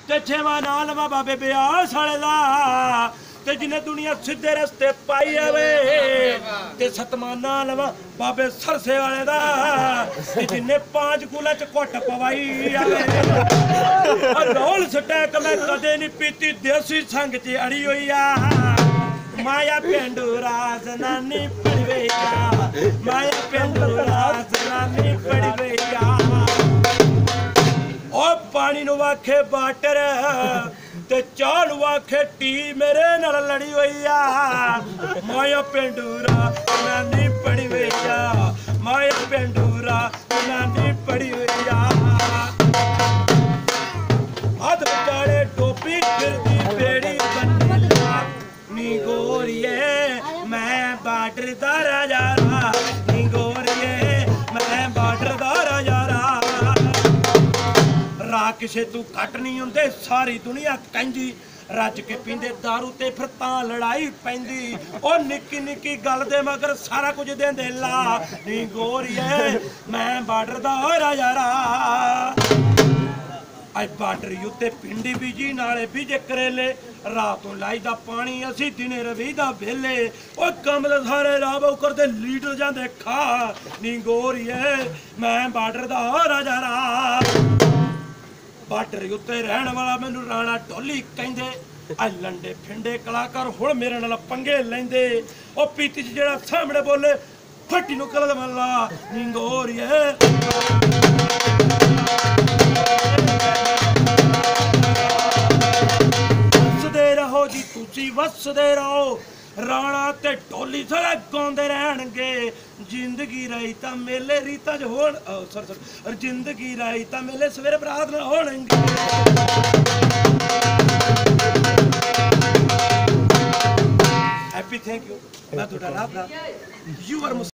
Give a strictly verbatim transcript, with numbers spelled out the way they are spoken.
ते छेवां नां लवां बाबे ब्यास वाले दा ते जिन्हें दुनिया सीधे रस्ते पाई आवे ते सतवां नां लवां बाबे सरसे वाले दा ते जिन्हें पांच कूला च घुट पवाई आवे रोल सटैक मैं कदे नहीं पीती देसी संग च अड़ी हुई आ माया पेंडू राज नानी पड़वेया माया पेंडू राज नानी पड़वेया ओ पानी नु आखे बाटर ते चाह नु आखे टी मेरे नाल लड़ी हुई आ माया पेंडू राज नानी पड़वेया माया पेंडू राज नानी पड़ी हुई आ हाथ बचाड़े टोपी फिरदी बेड़ी बन्नी नी गोरिए मैं बार्डर दा राजा नी गोरिए मैं बार्डर दा राजा रा किसे तू घट नहीं हुंदे सारी दुनिया कहंदी रज के पींदे दारू ते फिर तां लड़ाई पैंदी ओ निक्की निक्की गल दे मगर सारा कुछ देंदे ला नी गोरिए मैं बार्डर दा राजा रा आई बार्डर युते पिंडी बीजी नाले बीजे करेले रातों लाई दा पानी असी दिने रवी दा वेले ओ कमल सारे राव करदे लीडर जांदे खा नी गोरिए मैं बार्डर दा राजा रा बार्डर युते रहन वाला मैनू राणा ढोली कहंदे आ लंडे फिंडे कलाकार हुण मेरे नाल पंगे लैंदे ओ पीती च जेड़ा सामने बोले फट्टी नु कल मल्ला नी गोरिए रहो जी तुसी वसदे रहो राणा ते ढोली सारे गाउंदे रहणगे जिंदगी रही तां मेले रीतां च होण सर सर जिंदगी रही तां मेले सवेरे बरात न होणगे हैप्पी थैंक यू मैं तुहाडा रब दा यू आर